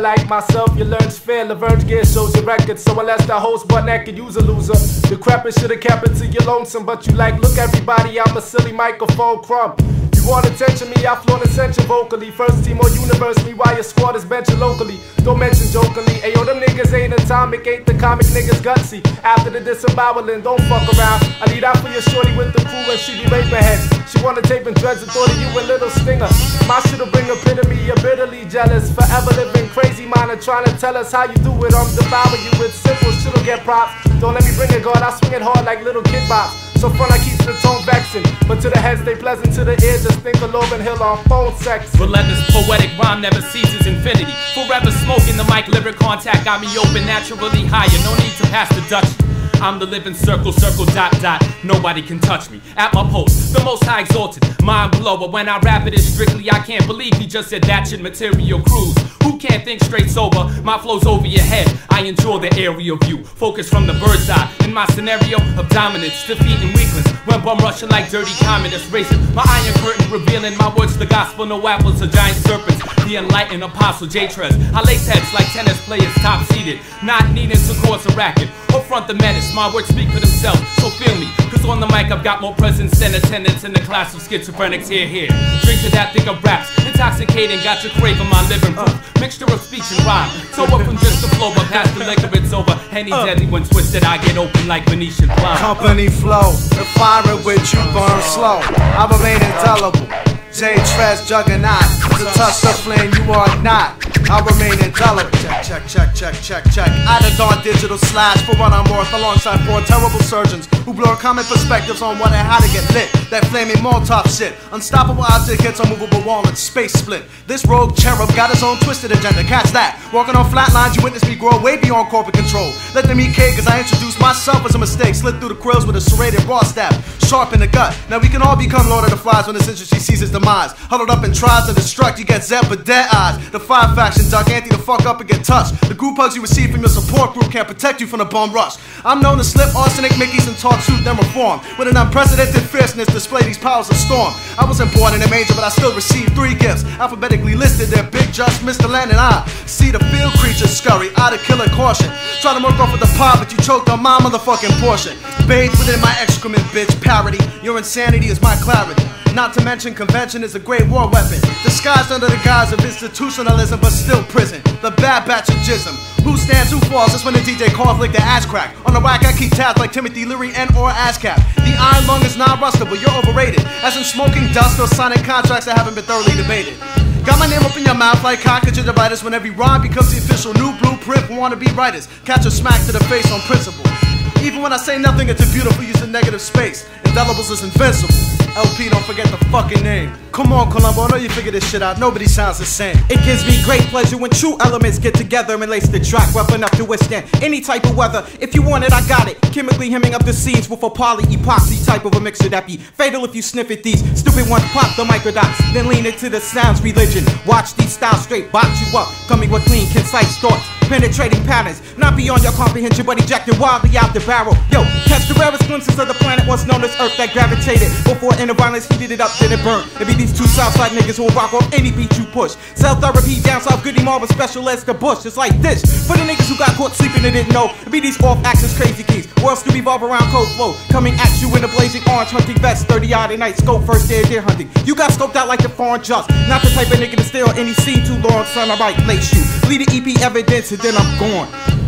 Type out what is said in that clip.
like myself, you learn's fair. Laverne's gear shows your record, so unless the host butt naked, you's a loser. Decrepit should've kept it to your lonesome, but you like, look everybody, I'm a silly microphone crumb. You want attention, me, I flown ascension vocally. First team or universe, me, while your squad is benching locally. Don't mention jokingly, ayo, them niggas ain't atomic, ain't the comic niggas gutsy. After the disemboweling, don't fuck around. I need out for your shorty with the crew and she be raping heads. She wanna tape and dreads and thought of you a little stinger. My shit'll bring epitome, you're bitterly jealous. Forever living crazy, mind trying to tell us how you do it. I'm devouring you with simple shit'll get props. Don't let me bring it, God, I swing it hard like little kid bops. So front I keep the tone vexing, but to the head stay pleasant, to the ear just think of Logan Hill on phone sex. Relentless poetic rhyme never ceases infinity. Forever smoking the mic, lyric contact got me open, naturally higher, no need to pass the Dutch. I'm the living circle, circle, dot, dot. Nobody can touch me. At my post, the most high exalted, mind blower. When I rap it is strictly, I can't believe he just said that shit material cruise. Who can't think straight sober? My flow's over your head. I enjoy the aerial view. Focus from the bird's eye. In my scenario of dominance, defeating weaklings. When bum rushing like dirty communists racing. My iron curtain revealing my words, the gospel, no apples or giant serpents. The enlightened apostle J-Trez. I lace heads like tennis players top seated. Not needing to cause a racket or front the menace. My words speak for themselves, so feel me. Cause on the mic I've got more presence than attendance in the class of schizophrenics here. Drink to that thick of raps, intoxicating, got you craving my living proof. Mixture of speech and rhyme, so up from just the flow, but past the liquor it's over. Any deadly when twisted, I get open like Venetian blind. Company flow, the fire with you burn slow. I remain indelible. J-Trez juggernaut, to touch the flame you are not. I remain indelible. Check, check, check, check, check, check. Added on digital slash for what I'm worth, alongside four terrible surgeons who blur common perspectives on what and how to get lit. That flaming Molotov shit. Unstoppable object hits unmovable wall and space split. This rogue cherub got his own twisted agenda. Catch that. Walking on flat lines, you witness me grow way beyond corporate control. Let them eat cake as I introduce myself as a mistake. Slid through the grills with a serrated raw stab, sharp in the gut. Now we can all become Lord of the Flies when this industry sees its demise. Huddled up and tries to destruct, you get zapped with dead eyes. The five faction duck anti the fuck up and get touched. The group hugs you receive from your support group can't protect you from the bum rush. I'm known to slip arsenic mickeys and talk truth then reform. With an unprecedented fierceness display these powers of storm. I wasn't born in a manger but I still received 3 gifts. Alphabetically listed, they're Big Just, Mr. Land and I. See the field creatures scurry out of killer caution. Try to work off with the pot but you choked on my motherfucking portion. Bathed within my excrement, bitch, parody. Your insanity is my clarity. Not to mention convention is a great war weapon, disguised under the guise of institutionalism but still prison. The bad batch of jism. Who stands, who falls, that's when the DJ calls like the ass crack. On the whack I keep tabs like Timothy Leary and or ASCAP. The iron lung is non-rustable, you're overrated. As in smoking dust or signing contracts that haven't been thoroughly debated. Got my name up in your mouth like conjunctivitis when every rhyme becomes the official new blueprint for wannabe writers. Catch a smack to the face on principle. Even when I say nothing, it's a beautiful use of negative space. Indelibles is invincible. LP, don't forget the fucking name. Come on, Columbo, I know you figured this shit out. Nobody sounds the same. It gives me great pleasure when true elements get together and lace the track rough enough to withstand any type of weather. If you want it, I got it. Chemically hemming up the seeds with a poly-epoxy type of a mixture that be fatal if you sniff at these. Stupid ones pop the microdots, then lean into the sounds religion. Watch these styles straight box you up, coming with clean, concise thoughts. Penetrating patterns, not beyond your comprehension, but ejected wildly out the barrel. Yo, catch the rarest glimpses of the planet once known as Earth that gravitated before inner violence heated it up, then it burned. It be these two Southside niggas who will rock off any beat you push. Cell therapy down south, Goody Marvel special as the bush. It's like this for the niggas who got caught sleeping and didn't know. It be these off-axis crazy keys. Worlds to revolve around cold flow, coming at you in a blazing orange hunting vest, 30-odd at night, scope first day of deer hunting. You got scoped out like the foreign just, not the type of nigga to stay on any scene too long. Son, I might lace you. Lead the EP evidence and then I'm gone.